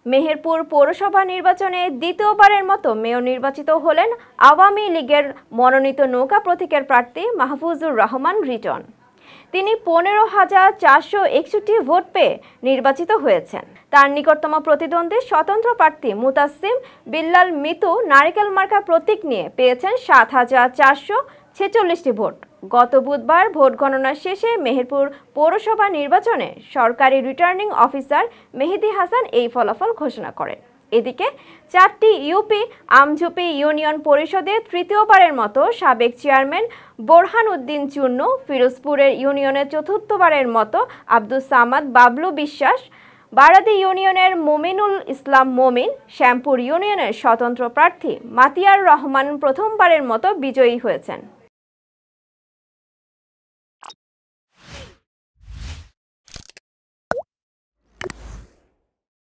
মেহেরপুর পৌরসভা নির্বাচনে দ্বিতীয়বারের মতো মেয়র নির্বাচিত হলেন আওয়ামী লীগের মনোনীত নৌকা প্রতীকের প্রার্থী মাহফুজুর রহমান রিটন। তিনি 15,461 ভোট পেয়ে নির্বাচিত হয়েছেন। তার নিকটতম প্রতিদ্বন্দ্বী স্বতন্ত্র প্রার্থী মুতাসিম বিল্লাল মিতু নারিকেল মার্কা প্রতীক নিয়ে পেয়েছেন 7,446টি ভোট। গত বুধবার ভোট গণনা শেষে মেহেরপুর পৌরসভা নির্বাচনে সরকারি রিটার্নিং অফিসার মেহেদি হাসান এই ফলাফল ঘোষণা করেন। এদিকে 4টি ইউপি আমঝুপি ইউনিয়ন পরিষদের তৃতীয়বারের মতো সাবেক চেয়ারম্যান বোরহান উদ্দিন চুন্নু, ফিরোজপুরের ইউনিয়নের চতুর্থবারের মতো আব্দুস সামাদ বাবলু বিশ্বাস, বারাদি ইউনিয়নের মুমিনুল ইসলাম মমিন, শ্যামপুর ইউনিয়নের স্বতন্ত্র প্রার্থী মাতিয়ার রহমান প্রথমবারের মতো বিজয়ী হয়েছেন।